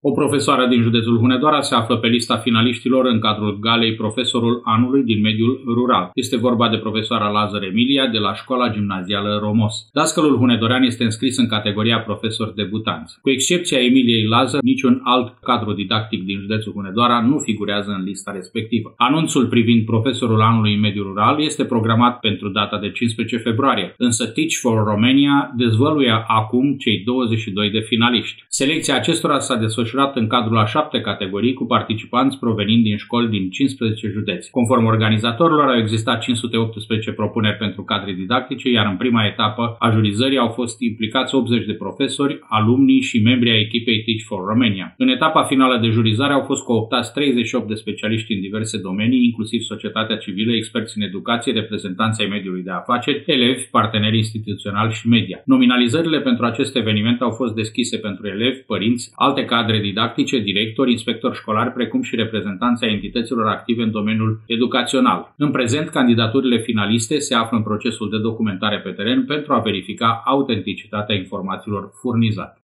O profesoară din județul Hunedoara se află pe lista finaliștilor în cadrul galei Profesorul Anului din mediul rural. Este vorba de profesoara Lazar Emilia de la Școala Gimnazială Romos. Dascălul hunedorean este înscris în categoria profesori debutanți. Cu excepția Emiliei Lazar, niciun alt cadru didactic din județul Hunedoara nu figurează în lista respectivă. Anunțul privind Profesorul Anului în mediul rural este programat pentru data de 15 februarie, însă Teach for Romania dezvăluie acum cei 22 de finaliști. Selecția acestora s-a desfășurat în cadrul a 7 categorii cu participanți provenind din școli din 15 județe. Conform organizatorilor, au existat 518 propuneri pentru cadre didactice, iar în prima etapă a jurizării au fost implicați 80 de profesori, alumni și membri ai echipei Teach for Romania. În etapa finală de jurizare au fost cooptați 38 de specialiști în diverse domenii, inclusiv societatea civilă, experți în educație, reprezentanți ai mediului de afaceri, elevi, parteneri instituționali și media. Nominalizările pentru acest eveniment au fost deschise pentru elevi, părinți, alte cadre didactice, directori, inspectori școlari, precum și reprezentanții ai entităților active în domeniul educațional. În prezent, candidaturile finaliste se află în procesul de documentare pe teren pentru a verifica autenticitatea informațiilor furnizate.